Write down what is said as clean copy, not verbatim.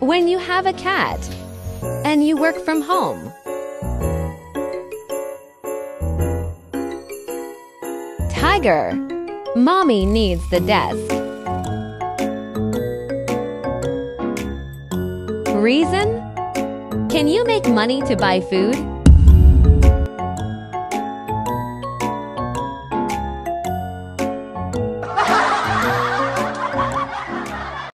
When you have a cat and you work from home. Tiger. Mommy needs the desk. Reason? Can you make money to buy food?